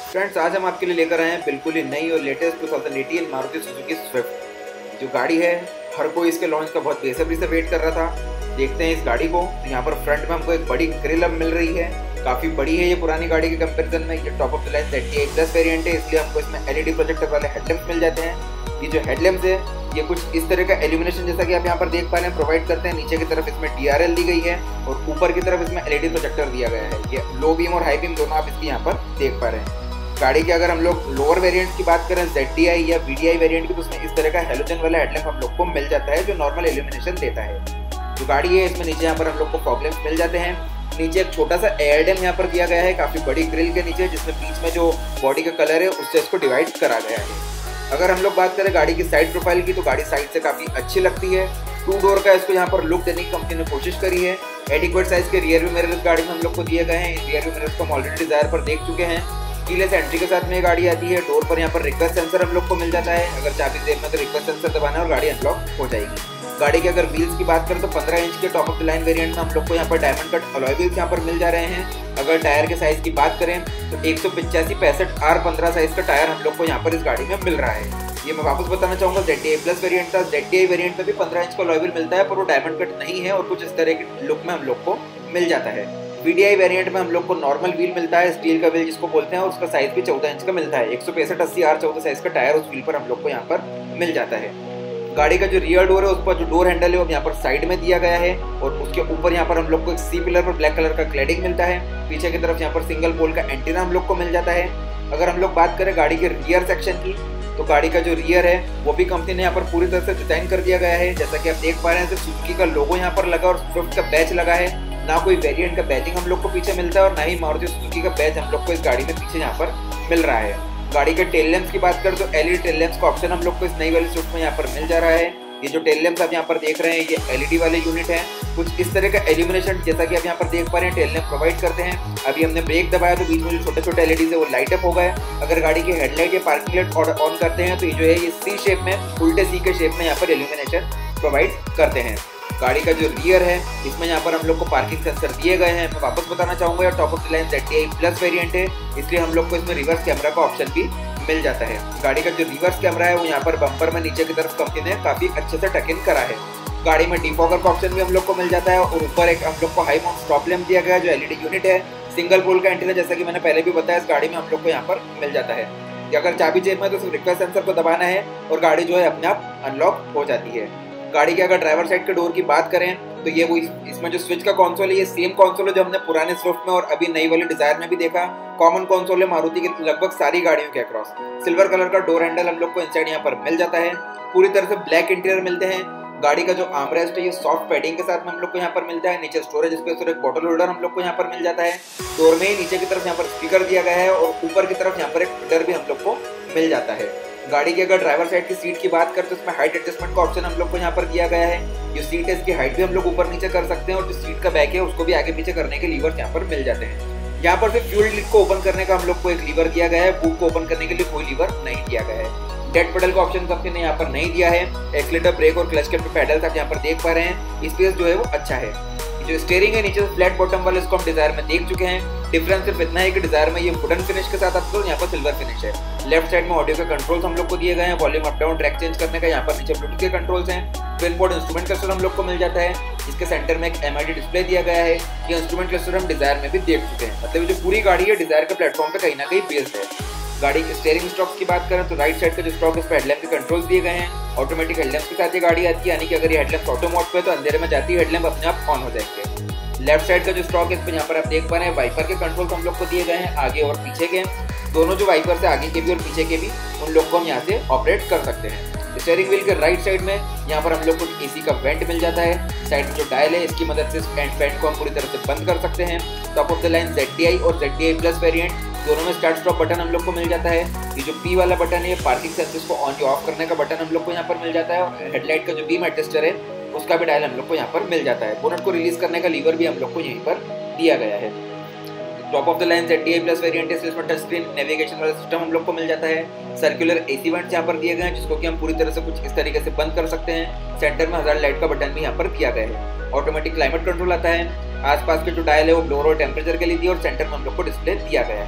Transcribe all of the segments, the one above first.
Friends, आज हम आपके लिए लेकर आए हैं बिल्कुल ही नई और लेटेस्ट 2018 मारुति सुजुकी स्विफ्ट। जो गाड़ी है, हर कोई इसके लॉन्च का बहुत बेसब्री से वेट कर रहा था। देखते हैं इस गाड़ी को। यहाँ पर फ्रंट में हमको एक बड़ी ग्रिल अब मिल रही है, काफ़ी बड़ी है ये पुरानी गाड़ी के कंपैरिजन में। ये top of the line ZDi+ variant है, इसलिए हमको इसमें LED प्रोजेक्टर वाले हेडलैम्प्स मिल जाते हैं। ये जो हेडलैम्प्स है, ये कुछ इस तरह का एल्यूमिनेशन जैसा कि आप यहाँ पर देख पा रहे हैं प्रोवाइड करते हैं। नीचे की तरफ इसमें DRL दी गई है और ऊपर की तरफ इसमें LED प्रोजेक्टर दिया गया है। ये लो बीम और हाई बीम दोनों आप इसकी यहाँ पर देख पा रहे हैं। गाड़ी के अगर हम लोग लोअर वेरिएंट की बात करें ZDi या VDi वेरिएंट की, तो उसमें इस तरह का हेलोजन वाला हेडलैम्प हम लोग को मिल जाता है जो नॉर्मल एल्यूमिनेशन देता है। जो गाड़ी है इसमें नीचे यहाँ पर हम लोग को फॉग लैंप्स मिल जाते हैं। नीचे एक छोटा सा एयर डैम यहाँ पर दिया गया है, काफी बड़ी ग्रिल के नीचे, जिसमें बीच में जो बॉडी का कलर है उससे इसको डिवाइड करा गया है। अगर हम लोग बात करें गाड़ी की साइड प्रोफाइल की, तो गाड़ी साइड से काफी अच्छी लगती है। 2 डोर का इसको यहाँ पर लुक देने की कंपनी ने कोशिश करी है। एडिक्वेट साइज के रियर व्यू मिरर इस गाड़ी में हम लोग को दिए गए हैं। इन रियर व्यू मिरर्स को हम ऑलरेडी डिजायर पर देख चुके हैं। कीलेस एंट्री के साथ में ये गाड़ी आती है। डोर पर यहाँ पर रिक्वेस्ट सेंसर हम लोग को मिल जाता है। अगर चाबी देर में तो रिक्वेस्ट सेंसर दबाना है और गाड़ी अनलॉक हो जाएगी। गाड़ी के अगर व्हील्स की बात करें तो 15 इंच के top of the line variant में हम लोग को यहाँ पर डायमंड कट अलॉय व्हील्स यहाँ पर मिल जा रहे हैं। अगर टायर के साइज की बात करें तो 185/65 R15 साइज का टायर हम लोग को यहाँ पर इस गाड़ी में मिल रहा है। ये मैं वापस बताना चाहूंगा, ZDi+ वेरिएंट था। ZDi वेरिएंट में भी 15 इंच का अलॉय व्हील मिलता है, पर वो डायमंड कट नहीं है और कुछ इस तरह के लुक में हम लोग को मिल जाता है। VDi वेरिएंट में हम लोग को नॉर्मल व्हील मिलता है, स्टील का व्हील जिसको बोलते हैं, और उसका साइज भी 14 इंच का मिलता है। 165/80 R14 साइज का टायर उस व्हील पर हम लोग को यहाँ पर मिल जाता है। गाड़ी का जो रियर डोर है, उस पर जो डोर हैंडल है वो यहाँ पर साइड में दिया गया है और उसके ऊपर यहाँ पर हम लोग को एक C पिलर पर ब्लैक कलर का क्लैडिंग मिलता है। पीछे की तरफ यहाँ पर सिंगल पोल का एंटीना हम लोग को मिल जाता है। अगर हम लोग बात करें गाड़ी के रियर सेक्शन की, तो गाड़ी का जो रियर है वो भी कंपनी ने यहाँ पर पूरी तरह से डिजाइन कर दिया गया है। जैसा कि आप देख पा रहे हैं, सुजुकी का लोगो यहाँ पर लगा और स्विफ्ट का बैच लगा है। ना कोई वेरिएंट का बैजिंग हम लोग को पीछे मिलता है और ना ही मारुति सुजुकी का बैच हम लोग को इस गाड़ी में पीछे यहाँ पर मिल रहा है। गाड़ी के टेल लैंप्स की बात करें तो LED टेल लैंप्स का ऑप्शन हम लोग को इस नई वाली स्विफ्ट में यहाँ पर मिल जा रहा है। ये जो टेल लैंप्स आप यहाँ पर देख रहे हैं, ये LED वाले यूनिट है। कुछ इस तरह का एल्यूमिनेशन जैसा कि आप यहाँ पर देख पा रहे हैं टेल लैंप प्रोवाइड करते हैं। अभी हमने ब्रेक दबाया तो बीच में जो छोटे छोटे LEDs है वो लाइट अप हो गए। अगर गाड़ी की हेडलाइट या पार्किंग लाइट ऑन करते हैं तो ये जो है ये C शेप में, उल्टे C के शेप में यहाँ पर एल्यूमिनेशन प्रोवाइड करते हैं। गाड़ी का जो रियर है इसमें यहाँ पर हम लोग को पार्किंग सेंसर दिए गए हैं। मैं वापस बताना चाहूंगा, ये top of the line ZDi+ variant है, इसलिए हम लोग को इसमें रिवर्स कैमरा का ऑप्शन भी मिल जाता है। गाड़ी का जो रिवर्स कैमरा है वो यहाँ पर बम्पर में नीचे की तरफ कंपनी ने काफी अच्छे से टक इन करा है। गाड़ी में डिफॉगर का ऑप्शन भी हम लोग को मिल जाता है और ऊपर एक हम लोग को हाई माउंट स्टॉप लैंप दिया गया है जो LED यूनिट है। सिंगल पोल का एंटीना जैसा कि मैंने पहले भी बताया, इस गाड़ी में हम लोग को यहाँ पर मिल जाता है। अगर चाबी जेब में तो सिर्फ रिक्वेस्ट सेंसर को दबाना है और गाड़ी जो है अपने आप अनलॉक हो जाती है। गाड़ी के अगर ड्राइवर साइड के डोर की बात करें तो ये वो इसमें जो स्विच का कंसोल है, ये सेम कंसोल है जो हमने पुराने स्विफ्ट में और अभी नई वाली डिजायर में भी देखा। कॉमन कंसोल है मारुति की लगभग सारी गाड़ियों के अक्रॉस। सिल्वर कलर का डोर हैंडल हम लोग को इनसाइड यहाँ पर मिल जाता है। पूरी तरह से ब्लैक इंटीरियर मिलते हैं। गाड़ी का जो आर्मरेस्ट है ये सॉफ्ट पैडिंग के साथ में हम लोग को यहाँ पर मिलता है। नीचे स्टोरेज स्पेस और एक बॉटल होल्डर हम लोग को यहाँ पर मिल जाता है। डोर में ही नीचे की तरफ यहाँ पर स्पीकर दिया गया है और ऊपर की तरफ यहाँ पर एक मीटर भी हम लोग को मिल जाता है। गाड़ी की अगर ड्राइवर साइड की सीट की बात करते हैं तो उसमें हाइट एडजस्टमेंट का ऑप्शन हम लोग को यहाँ पर दिया गया है। जो सीट है इसकी हाइट भी हम लोग ऊपर नीचे कर सकते हैं और जो सीट का बैक है उसको भी आगे पीछे करने के लीवर यहाँ पर मिल जाते हैं। यहाँ पर सिर्फ फ्यूल लिड को ओपन करने का हम लोग को एक लीवर दिया गया है। बूट को ओपन करने के लिए कोई लीवर नहीं दिया गया है। डेड पेडल का ऑप्शन कंपनी ने यहाँ पर नहीं दिया है। एक्सीलरेटर, ब्रेक और क्लच के पेडल्स आप यहाँ पर देख पा रहे हैं। स्पेस जो है वो अच्छा है। जो स्टीयरिंग है नीचे फ्लैट बॉटम वाले, इसको हम डिजायर में देख चुके हैं। डिफरेंस सिर्फ इतना है कि डिजायर में ये वुडन फिनिश के साथ आता है, यहाँ पर सिल्वर फिनिश है। लेफ्ट साइड में ऑडियो के कंट्रोल्स हम लोग को दिए गए हैं। Volume up down, track change करने का यहाँ पर नीचे ब्लूटूथ के कंट्रोल्स हैं। ट्विन पोर्ट इंस्ट्रूमेंट क्लस्टर हम लोग को मिल जाता है। इसके सेंटर में एक MID डिस्प्ले दिया गया है। ये इंस्ट्रूमेंट क्लस्टर हम डिजायर में भी देख चुके हैं। मतलब ये जो पूरी गाड़ी है डिजायर के प्लेटफॉर्म पे कहीं ना कहीं बेस्ड है। गाड़ी के स्टीयरिंग स्टॉक्स की बात करें तो राइट साइड का जो स्टॉक है, इस पर हेडलैम्प के कंट्रोल्स दिए गए हैं। ऑटोमेटिक हेडलैम्प के साथ ये गाड़ी आती है, यानी कि अगर ये हेडलैम्प ऑटो मोड पे तो अंधेरे में जाती है हेडलैम्प अपने आप ऑन हो जाएंगे। लेफ्ट साइड का जो स्टॉक है इस पर यहाँ पर आप देख पा रहे हैं वाइपर के कंट्रोल्स हम लोग को दिए गए हैं, आगे और पीछे के। दोनों जो वाइपर्स है आगे के भी और पीछे के भी, उन लोग को हम यहाँ से ऑपरेट कर सकते हैं। स्टीयरिंग व्हील के राइट साइड में यहाँ पर हम लोग को AC का वेंट मिल जाता है। साइड में जो डायल है इसकी मदद से वेंट को हम पूरी तरह से बंद कर सकते हैं। Top of the line ZDi और ZDi+ वेरिएंट दोनों में स्टार्ट स्टॉप बटन हम लोग को मिल जाता है। ये जो P वाला बटन है, ये पार्किंग सेंसर्स को ऑन या ऑफ करने का बटन हम लोग को यहाँ पर मिल जाता है और हेडलाइट का जो बीम एडजस्टर है उसका भी डायल हम लोग को यहाँ पर मिल जाता है। बोनट को रिलीज करने का लीवर भी हम लोग को यहीं पर दिया गया है। Top of the line ZDi+ variant है, इसमें टच स्क्रीन नेविगेशन वाला सिस्टम हम लोग को मिल जाता है। सर्कुलर AC वेंट्स यहाँ पर दिए गए हैं जिसको कि हम पूरी तरह से कुछ इस तरीके से बंद कर सकते हैं। सेंटर में हजार्ड लाइट का बटन भी यहाँ पर दिया गया है। ऑटोमेटिक क्लाइमेट कंट्रोल आता है। आसपास के जो डायल है वो ब्लोअर और टेम्परेचर के लिए दिए और सेंटर में हम लोग को डिस्प्ले दिया गया है।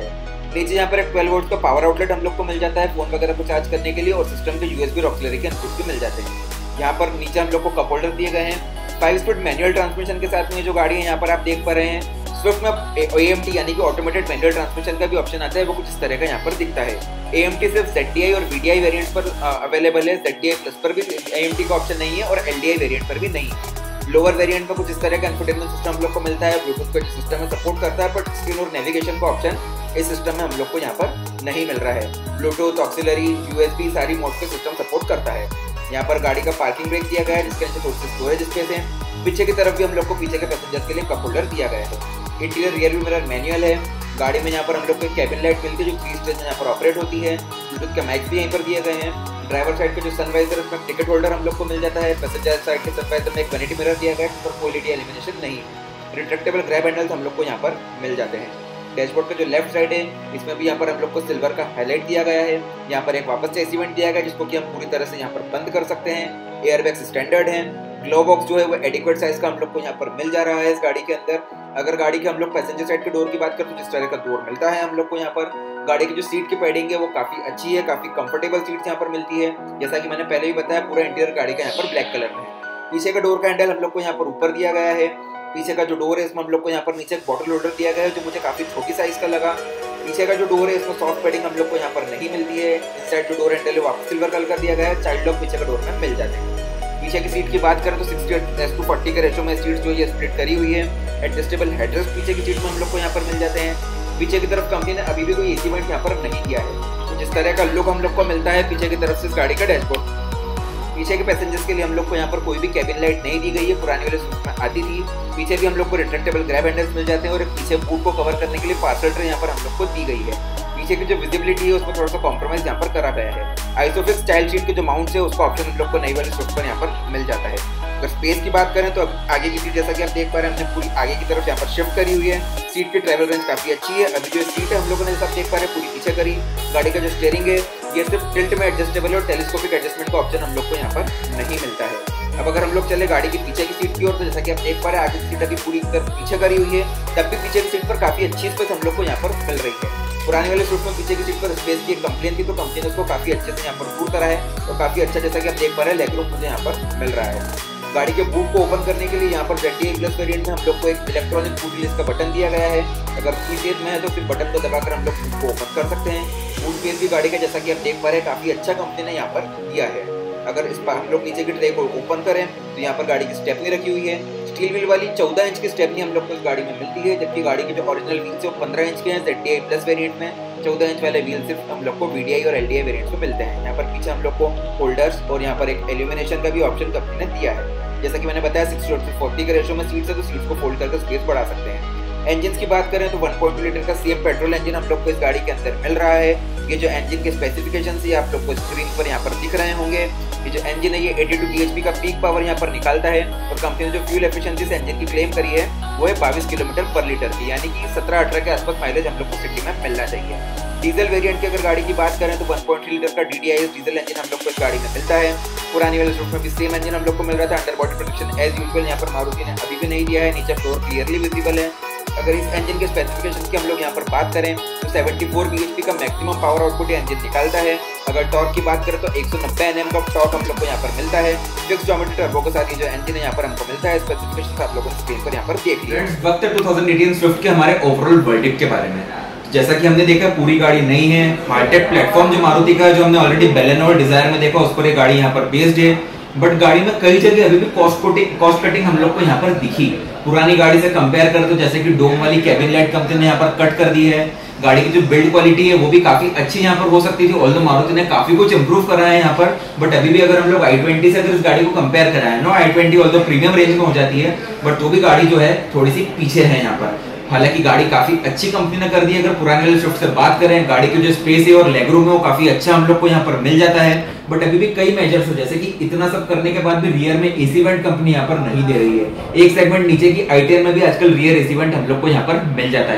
नीचे यहाँ पर एक 12 वोल्ट का पावर आउटलेट हम लोग को मिल जाता है फोन वगैरह को चार्ज करने के लिए, और सिस्टम के यूएसबी और ऑक्सिलरी के इनपुट भी मिल जाते हैं। यहाँ पर नीचे हम लोग को कप होल्डर दिए गए हैं। 5 स्पीड मैनुअल ट्रांसमिशन के साथ में जो गाड़ी है यहाँ पर आप देख पा रहे हैं। स्विफ्ट में AMT यानी कि ऑटोमेटेड मैनुअल ट्रांसमिशन का भी ऑप्शन आता है, वो कुछ इस तरह का यहाँ पर दिखता है। AMT सिर्फ ZDI और VDI वेरिएंट पर अवेलेबल है। ZDI प्लस पर भी AMT का ऑप्शन नहीं है और LDI वेरिएंट पर भी नहीं है। लोअर वेरिएंट में कुछ इस तरह का इंफोटेनमेंट सिस्टम हम लोग को मिलता है, ब्लूटूथ का सिस्टम में सपोर्ट करता है, बट स्क्रीन और नेविगेशन का ऑप्शन इस सिस्टम में हम लोग को यहाँ पर नहीं मिल रहा है। ब्लूटूथ, ऑक्सिलरी, USB सारी मोड के सिस्टम सपोर्ट करता है। यहाँ पर गाड़ी का पार्किंग ब्रेक दिया गया है, जिसके नीचे थोड़ी सी स्टोरेज स्पेस है। पीछे की तरफ भी हम लोग को पीछे के पैसेंजर्स के लिए कप होल्डर दिया गया है। Interior rear view mirror manual है। गाड़ी में यहाँ पर हम लोग को कैबिन लाइट मिलती है जो 3 स्टेज में यहाँ पर ऑपरेट होती है। ब्लूटूथ के माइक भी यहीं पर दिए गए हैं। ड्राइवर साइड के जो सनवाइजर है उसमें टिकट होल्डर हम लोग को मिल जाता है। पैसेंजर साइड के सनवाइजर में एक वैनिटी मिरर दिया गया है, जिस पर कोई LED एलिमिनेशन नहीं है। रिट्रैक्टेबल ग्रैब हैंडल्स हम लोग को यहाँ पर मिल जाते हैं। डैशबोर्ड का जो लेफ्ट साइड है इसमें भी यहाँ पर हम लोग को सिल्वर का हाईलाइट दिया गया है। यहाँ पर एक वापस से AC वेंट दिया गया है, जिसको कि हम पूरी तरह से यहाँ पर बंद कर सकते हैं। एयरबैग्स स्टैंडर्ड हैं। ग्लो बॉक्स जो है वो एडिक्वेट साइज का हम लोग को यहाँ पर मिल जा रहा है इस गाड़ी के अंदर। अगर गाड़ी के हम लोग पैसेंजर साइड के डोर की बात करें तो जिस तरह का डोर मिलता है हम लोग को यहाँ पर। गाड़ी की जो सीट की पैडिंग है वो काफी अच्छी है, काफी कंफर्टेबल सीट यहाँ पर मिलती है। जैसा कि मैंने पहले भी बताया, पूरा इंटीरियर गाड़ी का यहाँ पर ब्लैक कलर में है। पीछे का डोर का हैंडल हम लोग को यहाँ पर ऊपर दिया गया है। पीछे का जो डोर है इसमें हम लोग को यहाँ पर नीचे एक बॉटल होल्डर दिया गया है, जो मुझे काफी छोटी साइज का लगा। पीछे का जो डोर है इसमें सॉफ्ट पैडिंग हम लोग को यहाँ पर नहीं मिलती है। इनसाइड जो डोर हैंडल है वापस सिल्वर कलर का दिया गया है। चाइल्ड लॉक पीछे का डोर में मिल जाते हैं। पीछे की सीट की बात करें तो 60:40 के रेशो में सीट जो है स्प्लिट करी हुई है। एडजस्टेबल हेडरेस्ट पीछे की सीट में हम लोग को यहाँ पर मिल जाते हैं। पीछे की तरफ कंपनी ने अभी भी कोई AC वेंट यहाँ पर नहीं किया है। तो जिस तरह का लुक हम लोग को मिलता है पीछे की तरफ से इस गाड़ी का डैशबोर्ड। पीछे के पैसेंजर्स के लिए हम लोग को यहाँ पर कोई भी कैबिन लाइट नहीं दी गई है, पुरानी वाले स्विफ्ट में आती थी। पीछे भी हम लोग को रिट्रैक्टेबल ग्रैब हैंडल्स मिल जाते हैं और पीछे बूट को कवर करने के लिए पार्सल ट्रे यहाँ पर हम लोग को दी गई है। पीछे की जो विजिबिलिटी है उसमें थोड़ा सा कॉम्प्रोमाइज यहाँ पर करा गया है। आइसोफिक्स स्टाइल शीट के जो माउंट है उसका ऑप्शन हम लोग को नई वाली स्विफ्ट पर यहाँ पर मिल जाता है। अगर स्पेस की बात करें तो आगे की सीट जैसा कि आप देख पा रहे हैं हमने पूरी आगे की तरफ यहाँ पर शिफ्ट करी हुई है। सीट की ट्रैवल रेंज काफी अच्छी है। अभी जो सीट है हम लोगों ने जैसा देख पा रहे हैं पूरी पीछे करी। गाड़ी का जो स्टीयरिंग है ये सिर्फ टिल्ट में एडजस्टेबल और टेलीस्कोपिक एडजस्टमेंट का ऑप्शन हम लोग को यहाँ पर नहीं मिलता है। अब अगर हम लोग चले गाड़ी की पीछे की सीट की ओर तो जैसा कि आप देख पा रहे हैं आगे की सीट अभी पूरी तरफ पीछे करी हुई है, तब भी पीछे की सीट पर काफी अच्छी स्पेस हम लोग को यहाँ पर मिल रही है। पुराने वाले स्विफ्ट में पीछे की सीट पर स्पेस की एक कंप्लेन थी, तो कंपनी ने उसको काफी अच्छे से यहाँ पर दूर करा है और काफी अच्छा जैसा कि आप देख पा रहे हैं लेग रूम मुझे यहाँ पर मिल रहा है। गाड़ी के बूट को ओपन करने के लिए यहाँ पर ZDI प्लस वेरिएंट में हम लोग को एक इलेक्ट्रॉनिक बूट रिलीज का बटन दिया गया है। अगर की स्टेज में है तो फिर बटन को दबाकर हम लोग बूट को ओपन कर सकते हैं। बूट स्पेस भी गाड़ी का जैसा कि आप देख पा रहे हैं काफी अच्छा कंपनी ने यहाँ पर दिया है। अगर इस पर हम लोग नीचे की ट्रे को ओपन करें तो यहाँ पर गाड़ी की स्टेपनी रखी हुई है। स्टील व्हील वाली 14 इंच की स्टेपनी हम लोग को इस गाड़ी में मिलती है, जबकि गाड़ी के जो ओरिजिनल व्हील्स है वो 15 इंच के हैं। ZDI प्लस वेरिएंट में 14 इंच वाले व्हील सिर्फ हम लोग को VDI और LDI वेरिएंट में मिलते हैं। यहाँ पर पीछे हम लोग को होल्डर्स और यहाँ पर एक एल्यूमिनेशन का भी ऑप्शन कंपनी ने दिया है। जैसा कि मैंने बताया 60:40 के रेशो में सीट्स है, तो सीट्स को फोल्ड करके स्पेस बढ़ा सकते हैं। इंजन की बात करें तो 1.2 लीटर का सेम पेट्रोल इंजन हम लोग को इस गाड़ी के अंदर मिल रहा है। ये जो इंजन के स्पेसिफिकेशन है आप लोग को स्क्रीन पर यहाँ पर दिख रहे होंगे। ये जो इंजन है ये 82 bhp का पीक पावर यहाँ पर निकालता है और कंपनी ने जो फ्यूल एफिशिएंसी से इंजन की क्लेम करी है वो है 22 किलोमीटर पर लीटर की, यानी कि 17-18 के आसपास माइलेज हम लोग को सिटी में मिलना चाहिए। डीजल वेरिएंट की अगर गाड़ी की बात करें तो 1.3 लीटर का DDiS डीजल इंजन हम लोग को इस गाड़ी में मिलता है। पुरानी वाले स्विफ्ट में भी सेम इंजन हम लोग को मिल रहा था। Under body protection as usual यहाँ पर मारुति ने अभी भी नहीं दिया है। नीचे फ्लोर क्लियरली विजिबल है। अगर इस इंजन के स्पेसिफिकेशन की हम लोग यहाँ पर बात करें तो 74 bhp का मैक्सिमम पावर आउटपुट ये इंजन निकालता है। अगर टॉर्क की बात करें तो 190 Nm का टॉर्क हम लोग को यहाँ पर मिलता है। फिक्स ज्योमेट्री टर्बो के साथ ये जो इंजन है यहाँ पर हमको मिलता है। स्पेसिफिकेशन आप लोगों ने स्क्रीन पर यहाँ पर देख लिया। वक्त है 2018 स्विफ्ट के हमारे ओवरऑल वर्डिक्ट के बारे में। जैसा कि हमने देखा पूरी गाड़ी नई है। हाईटेक प्लेटफॉर्म जो मारुति का जो हमने ऑलरेडी बेलेनो और डिजायर में देखा उस पर ये गाड़ी यहाँ पर बेस्ड है, बट गाड़ी में कई जगह अभी भी कॉस्ट कटिंग हम लोग को यहाँ पर दिखी। पुरानी गाड़ी से कंपेयर करें तो जैसे कि डोम वाली कैबिन लाइट कंपनी ने यहाँ पर कट कर दी है। गाड़ी की जो बिल्ड क्वालिटी है वो भी काफी अच्छी यहाँ पर हो सकती थी, ऑल्दो मारुति ने काफी कुछ इंप्रूव करा है यहाँ पर। बट अभी भी अगर हम लोग i20 से अगर इस गाड़ी को कंपेयर कराएं, no i20 although premium range में हो जाती है, बट तो भी गाड़ी जो है थोड़ी सी पीछे है यहाँ पर। हालांकि गाड़ी काफी अच्छी कंपनी ने कर दी है। अगर पुराने वाले स्विफ्ट से बात करें, गाड़ी की जो स्पेस है और लेग रूम है वो काफी अच्छा हम लोग को यहाँ पर मिल जाता है। बट अभी भी कई मेजर्स है, जैसे कि इतना सब करने के बाद भी रियर में AC वेंट कंपनी यहाँ पर नहीं दे रही है। एक सेगमेंट नीचे की i10 में भी आजकल रियर AC वेंट हम लोग को यहाँ पर मिल जाता है।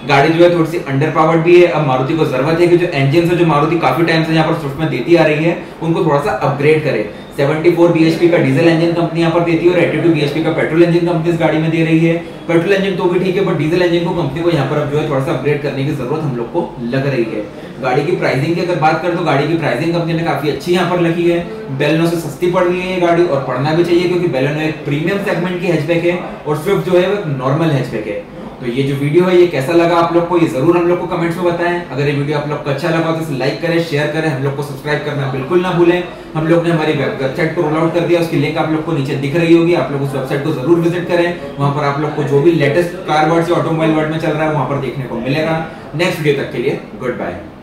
गाड़ी जो है थोड़ी सी अंडर पावर्ड भी है। अब मारुति को जरूरत है कि जो इंजन है जो मारुति काफी टाइम से यहाँ पर स्विफ्ट में देती आ रही है उनको थोड़ा सा अपग्रेड करे। 74 bhp का डीजल इंजन कंपनी यहाँ पर देती है और 82 bhp का पेट्रोल इंजन कंपनी इस गाड़ी में दे रही है। पेट्रोल इंजन तो भी ठीक है, बट डीजल इंजन को कंपनी को यहाँ पर अब जो है थोड़ा सा अपग्रेड करने की जरूरत हम लोग को लग रही है। गाड़ी की प्राइसिंग की अगर बात करें तो गाड़ी की प्राइसिंग कंपनी ने काफी अच्छी यहाँ पर लगी है। बेलेनो से सस्ती पड़ रही है ये गाड़ी और पढ़ना भी चाहिए, क्योंकि बेलेनो एक प्रीमियम सेगमेंट की हैचबैक है और स्विफ्ट जो है वो एक नॉर्मल हैचबैक है। तो ये जो वीडियो है ये कैसा लगा आप लोग को, ये जरूर हम लोग को कमेंट्स में बताएं। अगर ये वीडियो आप लोग को अच्छा लगा तो इसे लाइक करें, शेयर करें, हम लोग को सब्सक्राइब करना बिल्कुल ना भूलें। हम लोग ने हमारी वेबसाइट को रोल आउट कर दिया, उसकी लिंक आप लोग को नीचे दिख रही होगी, आप लोग उस वेबसाइट को जरूर विजिट करें। वहां पर आप लोग को जो भी लेटेस्ट कार वर्ल्ड या ऑटोमोबाइल वर्ल्ड में चल रहा है वहां पर देखने को मिलेगा। नेक्स्ट वीडियो तक के लिए गुड बाय।